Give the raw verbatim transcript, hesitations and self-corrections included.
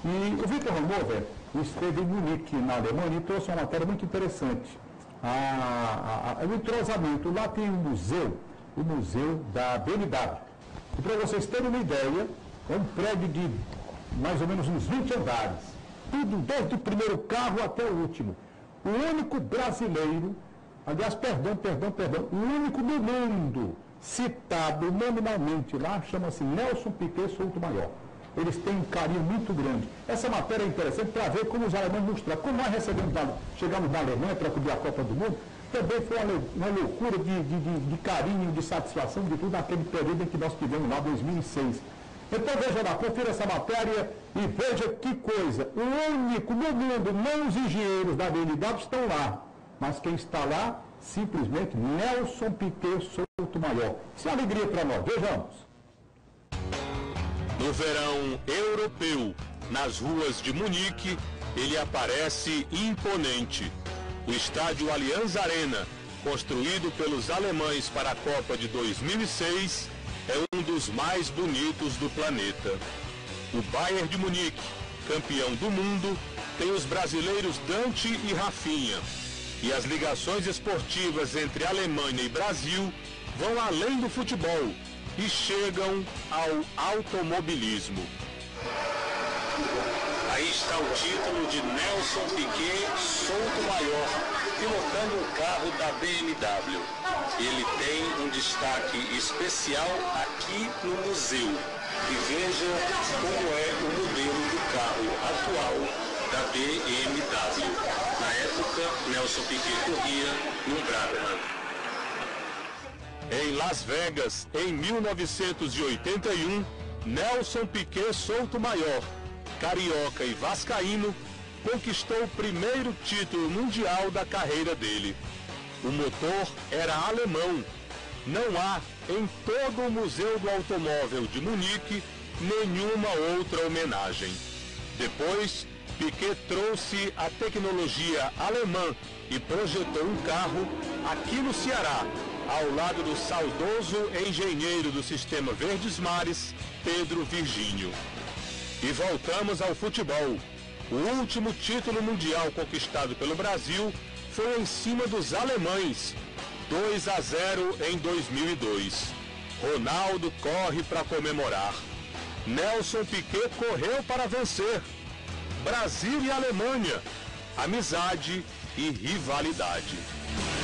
E o Victor Hannover esteve em Munique, na Alemanha, e trouxe uma matéria muito interessante. A, a, a, o entrosamento. Lá tem um museu, o museu da B M W. E para vocês terem uma ideia, é um prédio de mais ou menos uns vinte andares. Tudo, desde o primeiro carro até o último. O único brasileiro, aliás, perdão, perdão, perdão, o único do mundo citado nominalmente lá chama-se Nelson Piquet Sotomayor. Eles têm um carinho muito grande. Essa matéria é interessante para ver como os alemães mostraram. Como nós recebemos, chegamos na Alemanha para cobrir a Copa do Mundo, também foi uma, uma loucura de, de, de, de carinho, de satisfação, de tudo naquele período em que nós tivemos lá, dois mil e seis. Então veja lá, confira essa matéria e veja que coisa. O único no mundo, não os engenheiros da B M W estão lá, mas quem está lá, simplesmente Nelson Piquet Sotomayor. Isso é uma alegria para nós. Vejamos. No verão europeu, nas ruas de Munique, ele aparece imponente. O estádio Allianz Arena, construído pelos alemães para a Copa de dois mil e seis, é um dos mais bonitos do planeta. O Bayern de Munique, campeão do mundo, tem os brasileiros Dante e Rafinha. E as ligações esportivas entre Alemanha e Brasil vão além do futebol e chegam ao automobilismo. Aí está o título de Nelson Piquet Sotomayor, pilotando o carro da B M W. Ele tem um destaque especial aqui no museu. E veja como é o modelo do carro atual da B M W. Na época, Nelson Piquet corria no Brabham. Em Las Vegas, em mil novecentos e oitenta e um, Nelson Piquet Sotomayor, carioca e vascaíno, conquistou o primeiro título mundial da carreira dele. O motor era alemão. Não há, em todo o Museu do Automóvel de Munique, nenhuma outra homenagem. Depois, Piquet trouxe a tecnologia alemã e projetou um carro aqui no Ceará, ao lado do saudoso engenheiro do Sistema Verdes Mares, Pedro Virgínio. E voltamos ao futebol. O último título mundial conquistado pelo Brasil foi em cima dos alemães, dois a zero em dois mil e dois. Ronaldo corre para comemorar. Nelson Piquet correu para vencer. Brasil e Alemanha, amizade e rivalidade.